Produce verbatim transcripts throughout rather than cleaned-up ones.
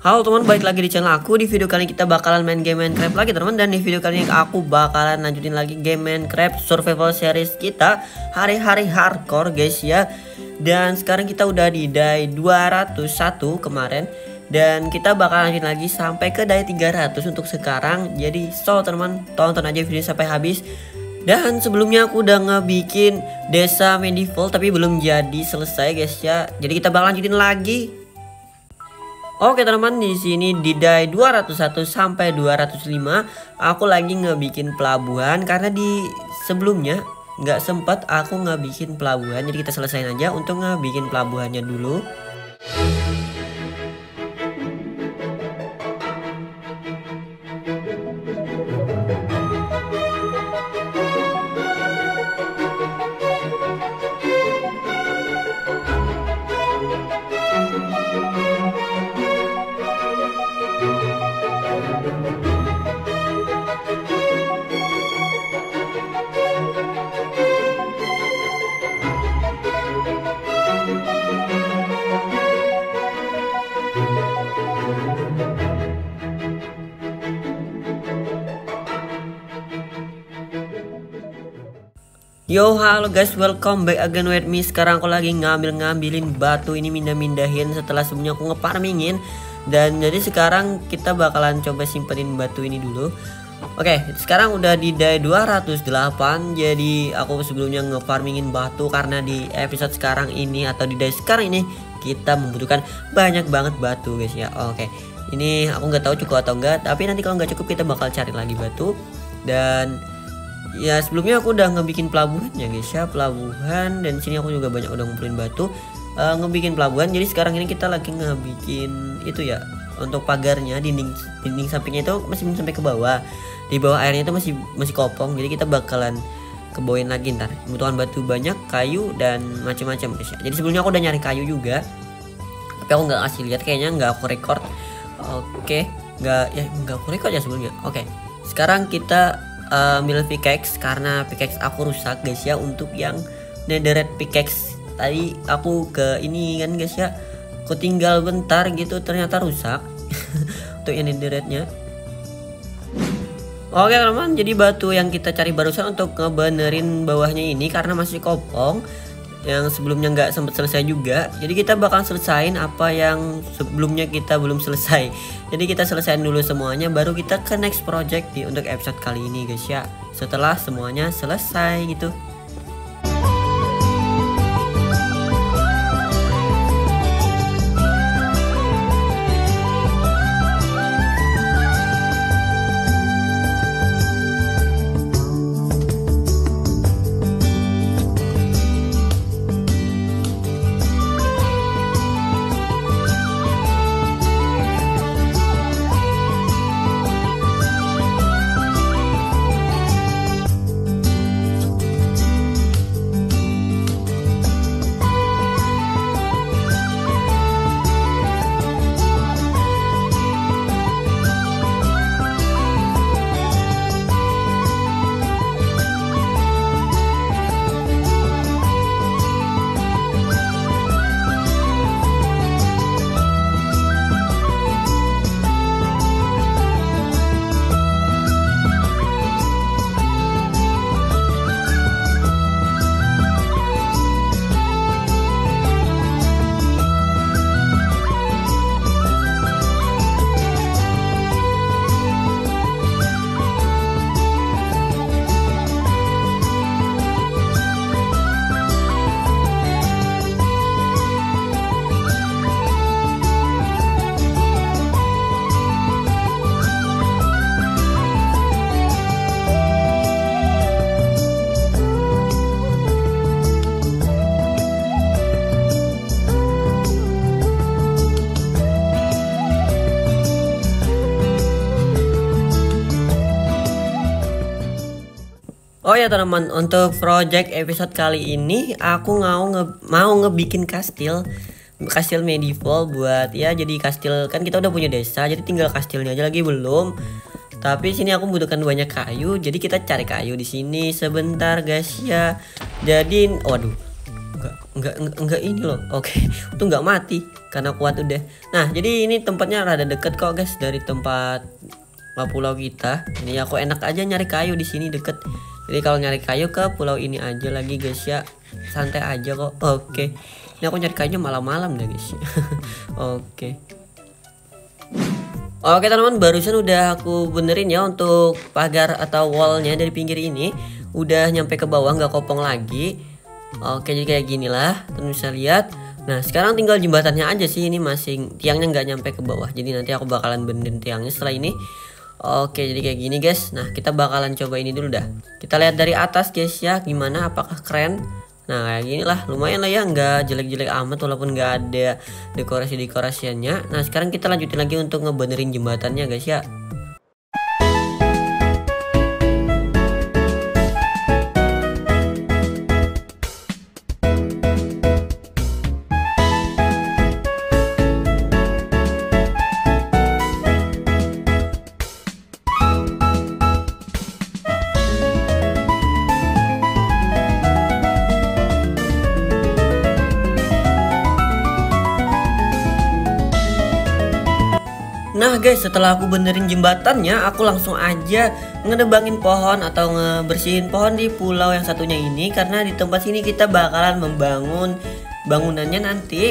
Halo teman, balik lagi di channel aku. Di video kali ini kita bakalan main game Minecraft lagi teman. Dan di video kali ini aku bakalan lanjutin lagi game Minecraft survival series kita, hari-hari hardcore guys ya. Dan sekarang kita udah di day dua ratus satu kemarin, dan kita bakalan lanjut lagi sampai ke day tiga ratus untuk sekarang. Jadi so teman, tonton aja video sampai habis. Dan sebelumnya aku udah ngebikin desa medieval tapi belum jadi selesai guys ya. Jadi kita bakal lanjutin lagi. Oke teman-teman, di sini di day dua ratus satu sampai dua ratus lima aku lagi ngebikin pelabuhan karena di sebelumnya nggak sempat aku ngebikin pelabuhan. Jadi kita selesain aja untuk ngebikin pelabuhannya dulu. Yo halo guys, welcome back again with me. Sekarang aku lagi ngambil-ngambilin batu ini, mindah-mindahin setelah sebelumnya aku ngefarmingin. Dan jadi sekarang kita bakalan coba simpenin batu ini dulu. Oke, sekarang udah di day dua ratus delapan. Jadi aku sebelumnya ngefarmingin batu karena di episode sekarang ini atau di day sekarang ini kita membutuhkan banyak banget batu guys ya. Oke, ini aku nggak tahu cukup atau enggak, tapi nanti kalau nggak cukup kita bakal cari lagi batu. Dan ya sebelumnya aku udah ngebikin pelabuhan ya guys ya, pelabuhan. Dan sini aku juga banyak udah ngumpulin batu, uh, ngebikin pelabuhan. Jadi sekarang ini kita lagi ngebikin itu ya, untuk pagarnya, dinding dinding sampingnya itu masih belum sampai ke bawah. Di bawah airnya itu masih masih kopong. Jadi kita bakalan kebawain lagi ntar. Kebutuhan batu banyak, kayu dan macam-macam guys ya. Jadi sebelumnya aku udah nyari kayu juga, tapi aku nggak kasih lihat, kayaknya nggak aku record. Oke, nggak ya nggak aku record ya sebelumnya. Oke, sekarang kita ambil uh, pickaxe karena pickaxe aku rusak guys ya. Untuk yang netherite pickaxe tadi aku ke ini kan guys ya, aku tinggal bentar gitu ternyata rusak. Untuk yang netherite nya. Oke teman-teman, jadi batu yang kita cari barusan untuk ngebenerin bawahnya ini karena masih kopong, yang sebelumnya nggak sempat selesai juga. Jadi kita bakal selesain apa yang sebelumnya kita belum selesai. Jadi kita selesaiin dulu semuanya, baru kita ke next project di untuk episode kali ini guys ya, setelah semuanya selesai gitu. Oh ya teman-teman, untuk project episode kali ini aku mau nge mau ngebikin kastil, kastil medieval buat ya, jadi kastil kan kita udah punya desa, jadi tinggal kastilnya aja lagi belum. Tapi sini aku membutuhkan banyak kayu, jadi kita cari kayu di sini sebentar guys ya. Jadi, waduh, enggak, Enggak, enggak, enggak ini loh. Oke, itu nggak mati karena kuat udah. Nah, jadi ini tempatnya rada deket kok guys dari tempat pulau kita. Ini aku enak aja nyari kayu di sini deket. Jadi kalau nyari kayu ke pulau ini aja lagi guys ya. Santai aja kok. Oke. Ini aku nyari kayunya malam-malam deh guys. Oke. Oke teman-teman, barusan udah aku benerin ya untuk pagar atau wallnya dari pinggir ini. Udah nyampe ke bawah, nggak kopong lagi. Oke, jadi kayak gini lah, teman bisa lihat. Nah sekarang tinggal jembatannya aja sih, ini masih tiangnya nggak nyampe ke bawah. Jadi nanti aku bakalan benerin tiangnya setelah ini. Oke, jadi kayak gini guys. Nah kita bakalan coba ini dulu dah. Kita lihat dari atas guys ya, gimana, apakah keren. Nah kayak gini lah, lumayan lah ya, nggak jelek-jelek amat walaupun nggak ada dekorasi-dekorasiannya. Nah sekarang kita lanjutin lagi untuk ngebenerin jembatannya guys ya. Nah guys, setelah aku benerin jembatannya, aku langsung aja ngedebangin pohon atau ngebersihin pohon di pulau yang satunya ini. Karena di tempat sini kita bakalan membangun bangunannya nanti.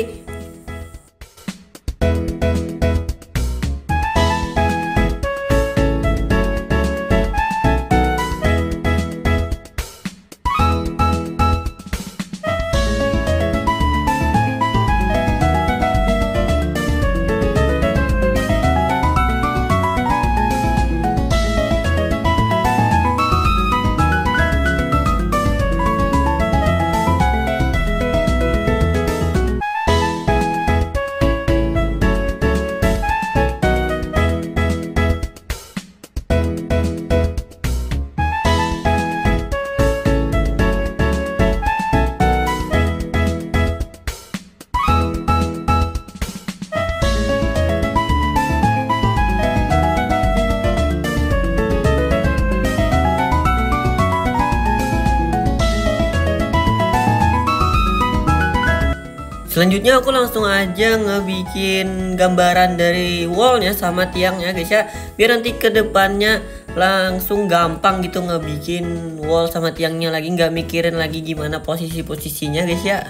Selanjutnya aku langsung aja ngebikin gambaran dari wallnya sama tiangnya guys ya, biar nanti ke depannya langsung gampang gitu ngebikin wall sama tiangnya lagi, nggak mikirin lagi gimana posisi-posisinya guys ya.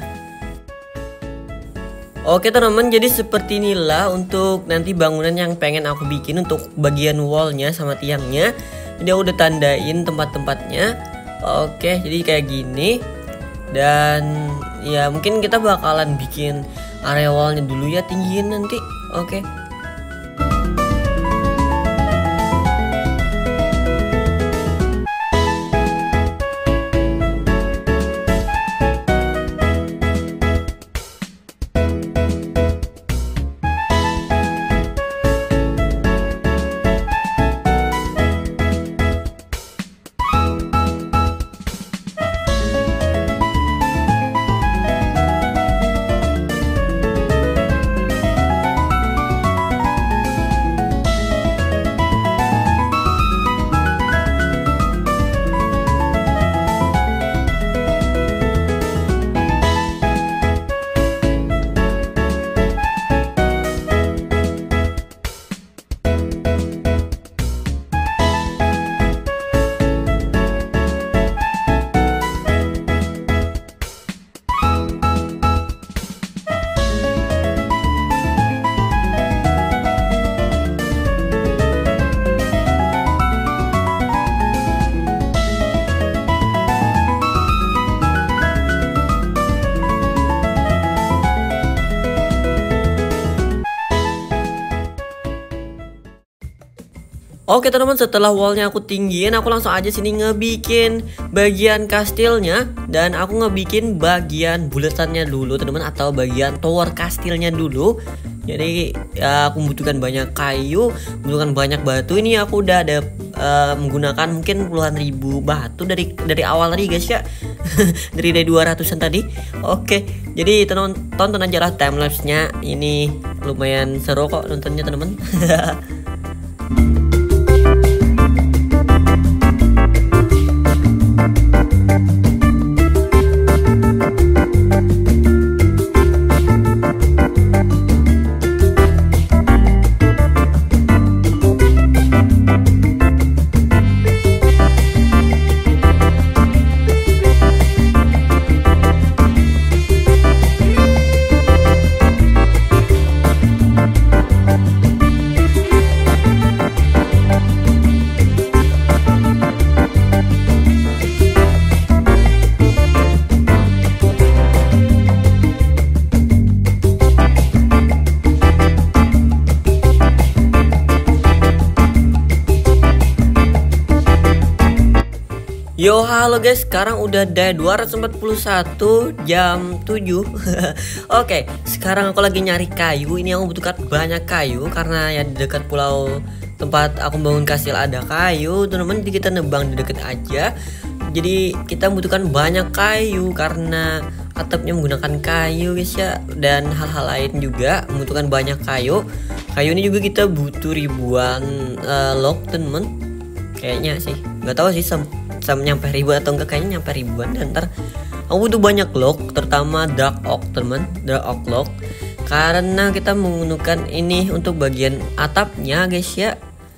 Oke teman-teman, jadi seperti inilah untuk nanti bangunan yang pengen aku bikin untuk bagian wallnya sama tiangnya. Jadi aku udah tandain tempat-tempatnya. Oke, jadi kayak gini. Dan ya mungkin kita bakalan bikin area wallnya dulu ya, tinggiin nanti. Oke. Oke teman-teman, setelah wallnya aku tinggiin, aku langsung aja sini ngebikin bagian kastilnya. Dan aku ngebikin bagian buletannya dulu teman-teman, atau bagian tower kastilnya dulu. Jadi ya aku membutuhkan banyak kayu, membutuhkan banyak batu. Ini aku udah ada uh, menggunakan mungkin puluhan ribu batu dari dari awal tadi guys ya. dari dari dua ratusan tadi. Oke, jadi teman-teman tonton aja lah timelapse-nya. Ini lumayan seru kok nontonnya teman-teman. Yo halo guys, sekarang udah day dua ratus empat puluh satu jam tujuh. Oke, sekarang aku lagi nyari kayu. Ini aku butuhkan banyak kayu karena ya di dekat pulau tempat aku bangun kastil ada kayu. Teman-teman, kita nebang di dekat aja. Jadi kita membutuhkan banyak kayu karena atapnya menggunakan kayu guys ya, dan hal-hal lain juga membutuhkan banyak kayu. Kayu ini juga kita butuh ribuan uh, log teman-teman. Kayaknya sih, nggak tahu sih sam sama nyampe ribuan atau enggak, kayaknya nyampe ribuan. Dan ntar aku butuh banyak log, terutama dark oak teman, dark oak log, karena kita menggunakan ini untuk bagian atapnya guys ya.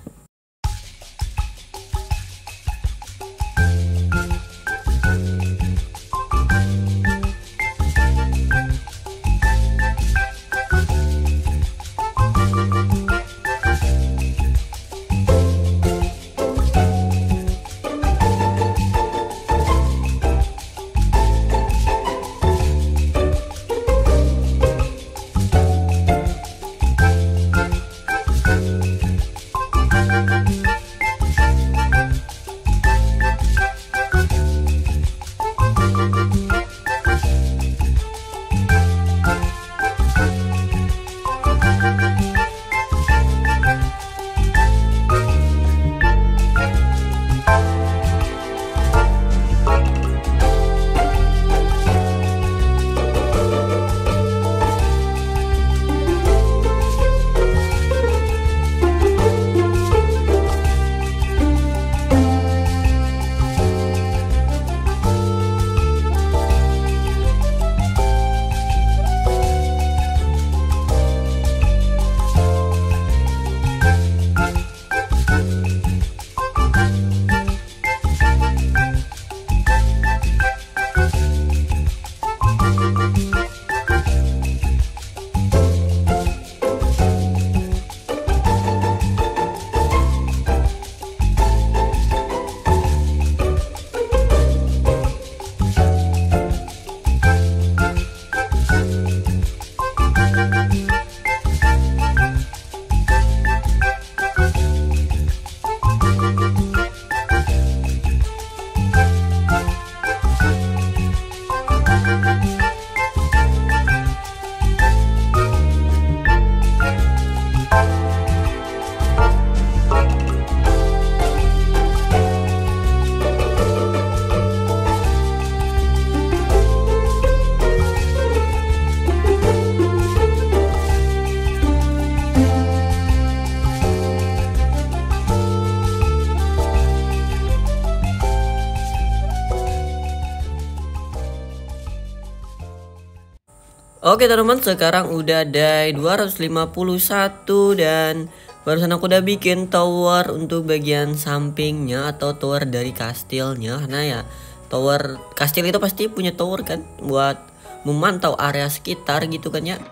Oke teman-teman, sekarang udah day dua ratus lima puluh satu dan barusan aku udah bikin tower untuk bagian sampingnya atau tower dari kastilnya. Karena ya tower kastil itu pasti punya tower kan, buat memantau area sekitar gitu kan ya.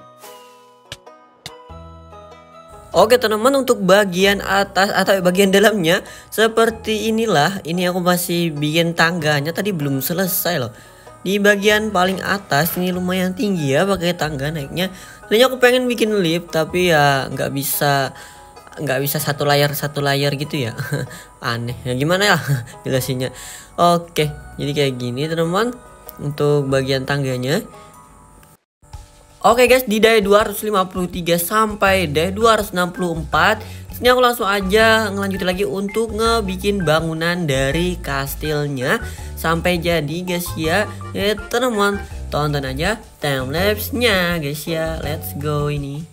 Oke teman-teman, untuk bagian atas atau bagian dalamnya seperti inilah. Ini aku masih bikin tangganya, tadi belum selesai loh. Di bagian paling atas ini lumayan tinggi ya, pakai tangga naiknya. Tadinya aku pengen bikin lift tapi ya nggak bisa, nggak bisa satu layar satu layar gitu ya. Aneh ya, gimana ya jelasinnya. Oke, jadi kayak gini teman-teman untuk bagian tangganya. Oke guys, di day dua ratus lima puluh tiga sampai day dua ratus enam puluh empat ini aku langsung aja ngelanjutin lagi untuk ngebikin bangunan dari kastilnya sampai jadi guys ya. Ya teman-teman, tonton aja timelapse-nya guys ya. Let's go ini.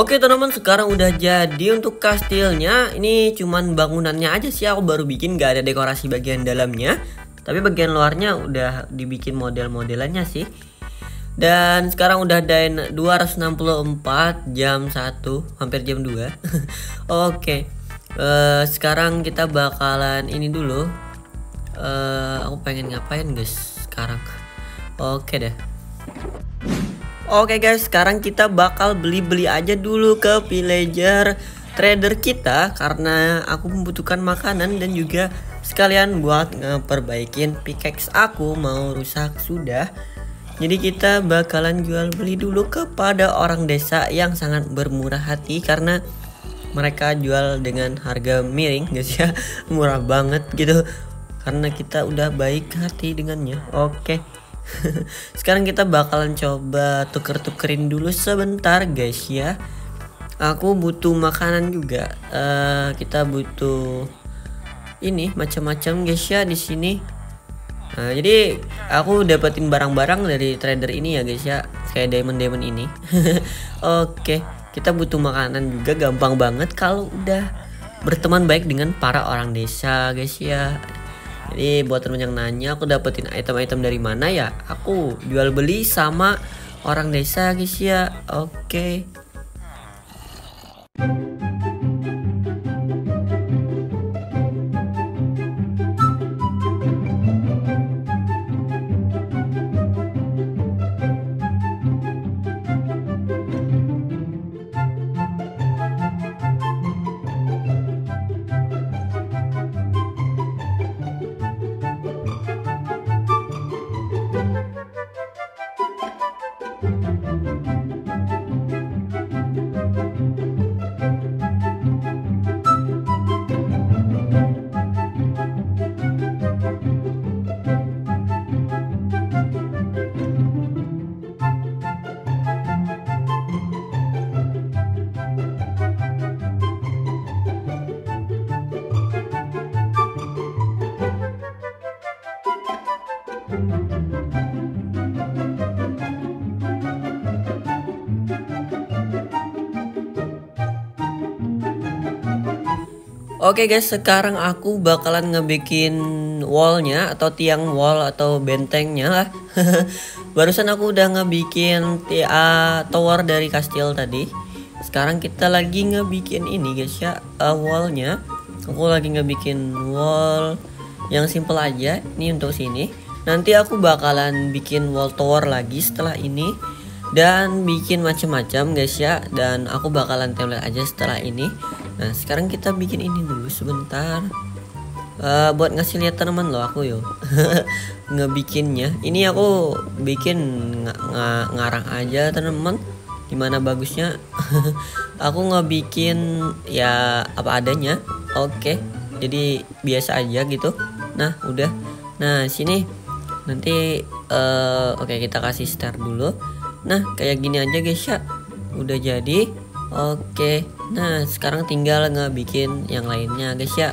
Oke teman-teman, sekarang udah jadi untuk kastilnya. Ini cuman bangunannya aja sih aku baru bikin, gak ada dekorasi bagian dalamnya. Tapi bagian luarnya udah dibikin model-modelannya sih. Dan sekarang udah ada dua ratus enam puluh empat jam satu, hampir jam dua. Oke, uh, sekarang kita bakalan ini dulu. uh, Aku pengen ngapain guys sekarang. Oke deh. Oke guys, sekarang kita bakal beli-beli aja dulu ke villager trader kita, karena aku membutuhkan makanan dan juga sekalian buat ngeperbaikin pickaxe aku mau rusak sudah. Jadi kita bakalan jual beli dulu kepada orang desa yang sangat bermurah hati, karena mereka jual dengan harga miring guys ya. Murah banget gitu, karena kita udah baik hati dengannya. Oke. Sekarang kita bakalan coba tuker-tukerin dulu sebentar guys ya. Aku butuh makanan juga. Uh, kita butuh ini macam-macam guys ya di sini. Nah, jadi aku dapetin barang-barang dari trader ini ya guys ya, kayak diamond-diamond ini. Oke, kita butuh makanan juga, gampang banget kalau udah berteman baik dengan para orang desa guys ya. Jadi buat temen yang nanya aku dapetin item-item dari mana ya, aku jual beli sama orang desa guys ya. Oke. Oke guys, sekarang aku bakalan ngebikin wallnya atau tiang wall atau bentengnya lah. Barusan aku udah ngebikin uh, tower dari kastil tadi. Sekarang kita lagi ngebikin ini guys ya, uh, wallnya. Aku lagi ngebikin wall yang simple aja. Ini untuk sini. Nanti aku bakalan bikin wall tower lagi setelah ini, dan bikin macam-macam guys ya. Dan aku bakalan template aja setelah ini. Nah sekarang kita bikin ini dulu sebentar, uh, buat ngasih lihat teman loh aku yo. Ngebikinnya ini aku bikin ng ng ngarang aja teman-teman, gimana bagusnya. Aku ngebikin ya apa adanya. Oke, jadi biasa aja gitu. Nah udah, nah sini nanti uh, oke kita kasih start dulu. Nah kayak gini aja guys ya, udah jadi. Oke, nah sekarang tinggal ngebikin yang lainnya guys ya.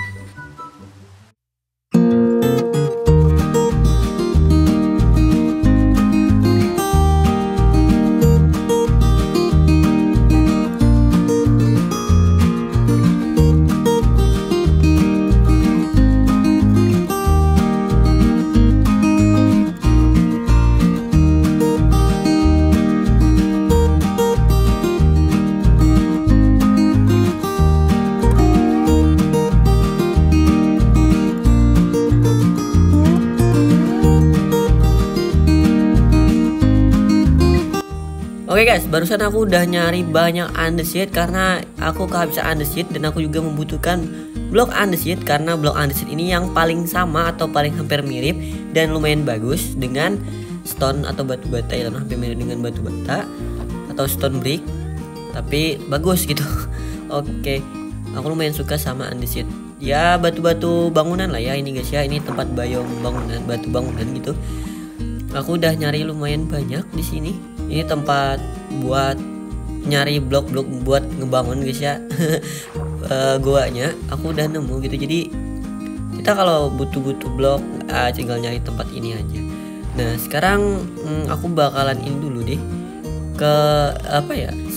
Oke guys, barusan aku udah nyari banyak andesit karena aku kehabisan andesit, dan aku juga membutuhkan blok andesit karena blok andesit ini yang paling sama atau paling hampir mirip dan lumayan bagus dengan stone atau batu bata, ya hampir mirip dengan batu bata atau stone brick tapi bagus gitu. Oke, aku lumayan suka sama andesit. Ya batu-batu bangunan lah ya ini guys ya, ini tempat biome bangunan, batu bangunan gitu. Aku udah nyari lumayan banyak di sini. Ini tempat buat nyari blok-blok buat ngebangun guys ya. uh, Goanya aku udah nemu gitu. Jadi kita kalau butuh-butuh blok uh, tinggal nyari tempat ini aja. Nah sekarang hmm, aku bakalan ini dulu deh ke apa ya,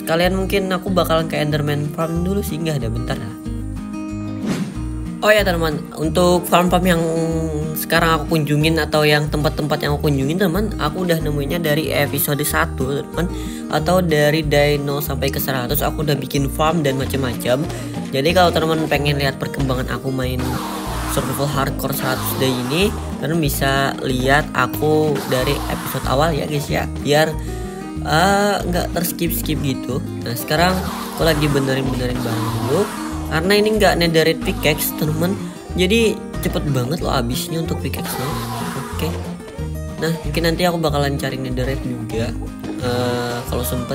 sekalian mungkin aku bakalan ke Enderman Farm dulu sih, nggak ada bentar ya. Oh ya teman, untuk farm-farm yang sekarang aku kunjungin atau yang tempat-tempat yang aku kunjungin teman, aku udah nemuinnya dari episode satu teman, atau dari day nol sampai ke seratus aku udah bikin farm dan macam-macam. Jadi kalau teman pengen lihat perkembangan aku main survival hardcore seratus day ini, teman bisa lihat aku dari episode awal ya guys ya, biar nggak uh, terskip-skip gitu. Nah sekarang aku lagi benerin-benerin barang dulu, karena ini nggak netherite pickaxe teman, jadi cepet banget loh habisnya untuk pickaxe-nya. Oke, nah mungkin nanti aku bakalan cari netherite juga uh, kalau sempet.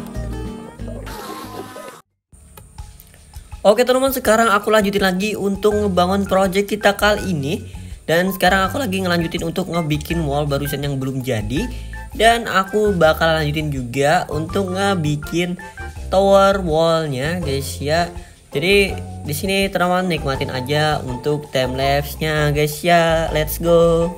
Oke teman-teman, sekarang aku lanjutin lagi untuk ngebangun project kita kali ini. Dan sekarang aku lagi ngelanjutin untuk ngebikin wall barusan yang belum jadi. Dan aku bakal lanjutin juga untuk ngebikin tower wallnya guys ya. Jadi di sini teman-teman nikmatin aja untuk time lapse-nya guys ya. Let's go.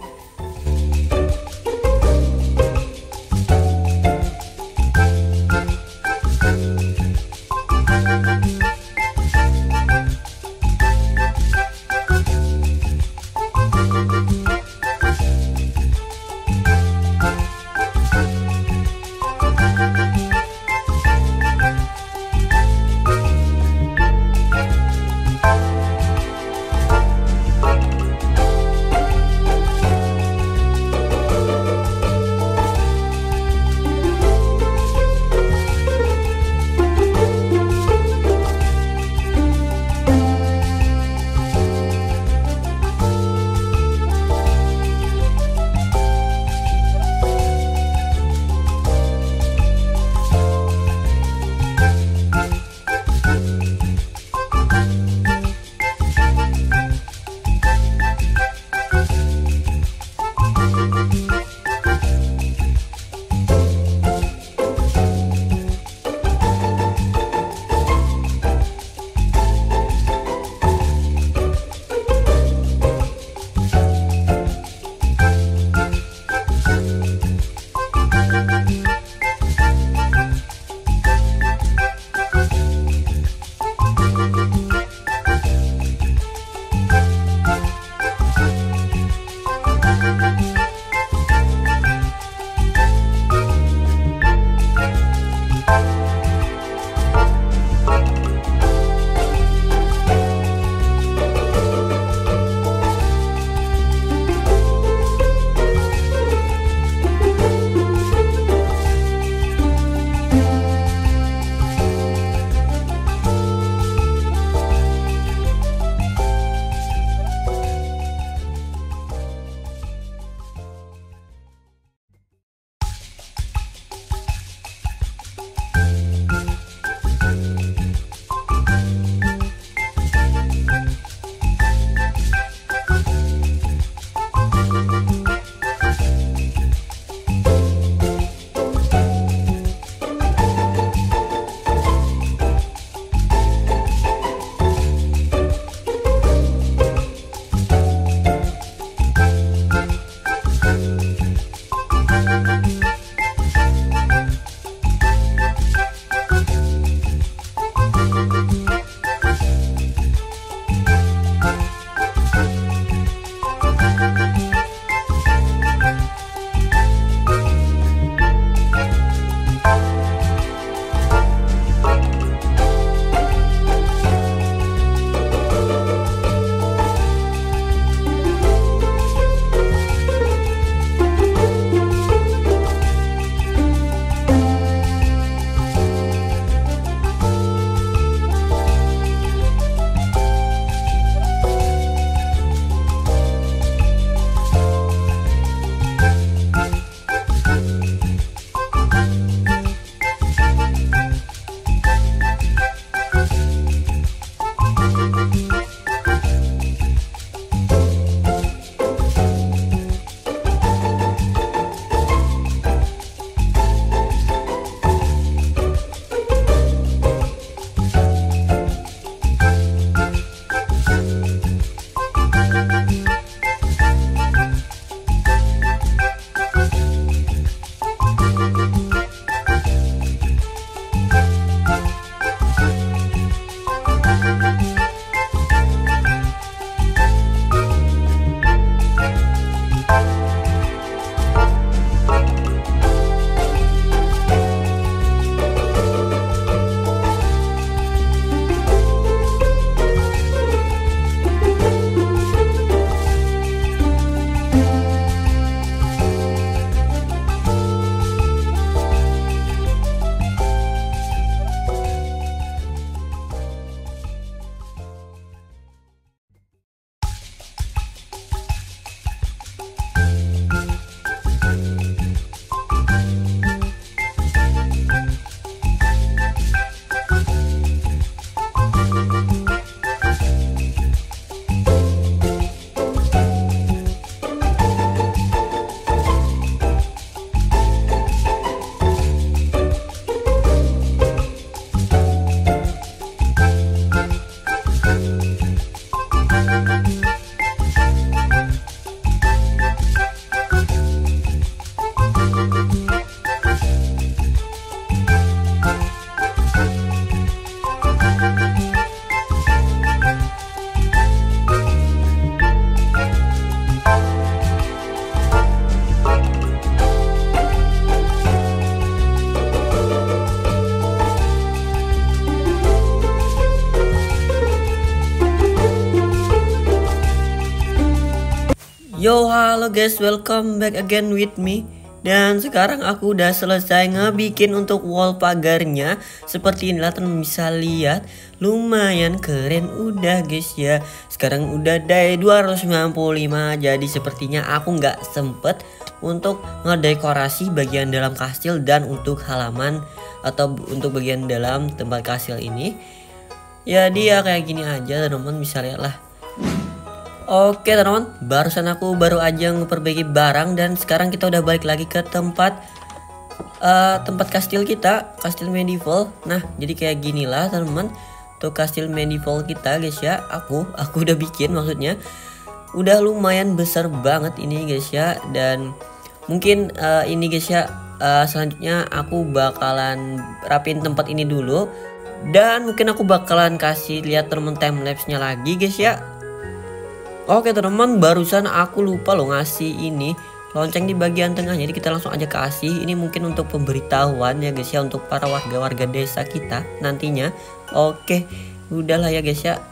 Yo, halo guys, welcome back again with me. Dan sekarang aku udah selesai ngebikin untuk wall pagarnya. Seperti inilah teman bisa lihat. Lumayan keren udah guys ya. Sekarang udah day dua ratus sembilan puluh lima. Jadi sepertinya aku nggak sempet untuk ngedekorasi bagian dalam kastil dan untuk halaman atau untuk bagian dalam tempat kastil ini. Ya dia kayak gini aja teman-teman, bisa lihat lah. Oke teman-teman, barusan aku baru aja memperbaiki barang dan sekarang kita udah balik lagi ke tempat uh, tempat kastil kita, kastil medieval. Nah, jadi kayak gini lah teman-teman, tuh kastil medieval kita guys ya. Aku aku udah bikin, maksudnya udah lumayan besar banget ini guys ya. Dan mungkin uh, ini guys ya, uh, selanjutnya aku bakalan rapin tempat ini dulu. Dan mungkin aku bakalan kasih lihat temen timelapse-nya lagi guys ya. Oke teman-teman, barusan aku lupa loh ngasih ini lonceng di bagian tengah. Jadi kita langsung aja kasih. Ini mungkin untuk pemberitahuan ya guys ya, untuk para warga-warga desa kita nantinya. Oke, udahlah ya guys ya.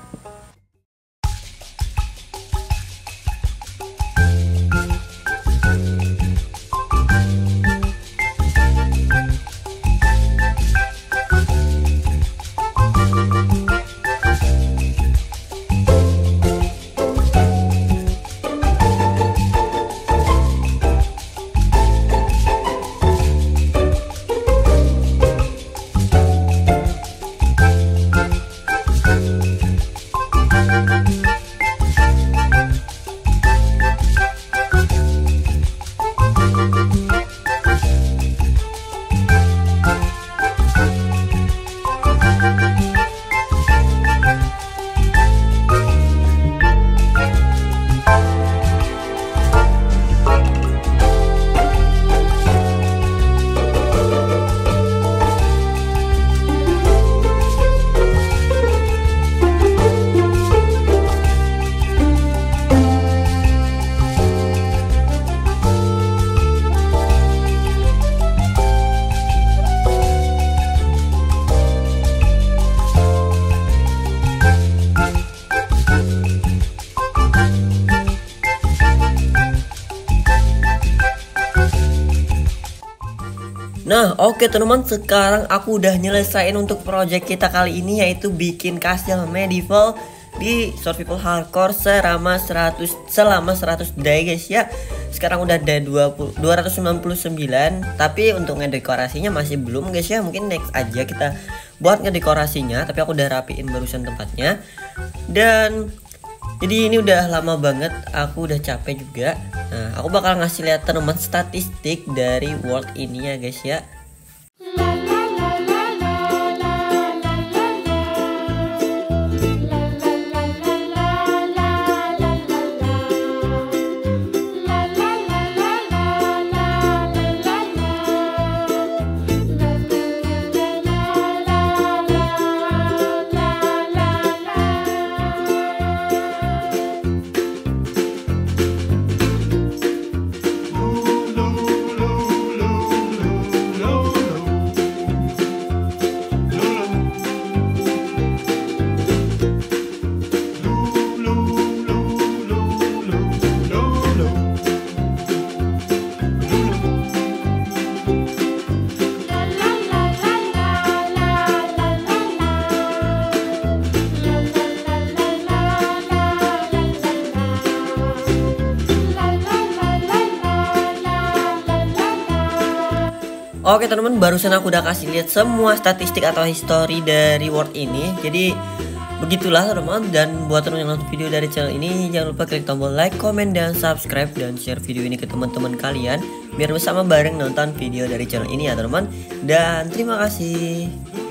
Nah oke okay, teman-teman, sekarang aku udah nyelesain untuk project kita kali ini, yaitu bikin kastil medieval di survival hardcore selama seratus selama seratus day guys ya. Sekarang udah ada dua ratus sembilan puluh sembilan, tapi untuk ngedekorasinya masih belum guys ya. Mungkin next aja kita buat ngedekorasinya, tapi aku udah rapiin barusan tempatnya. Dan jadi ini udah lama banget, aku udah capek juga. Nah, aku bakal ngasih lihat teman-teman statistik dari world ini ya guys ya. Oke teman-teman, barusan aku udah kasih lihat semua statistik atau history dari world ini. Jadi begitulah teman-teman. Dan buat teman yang nonton video dari channel ini, jangan lupa klik tombol like, comment, dan subscribe, dan share video ini ke teman-teman kalian biar bersama bareng nonton video dari channel ini ya teman-teman. Dan terima kasih.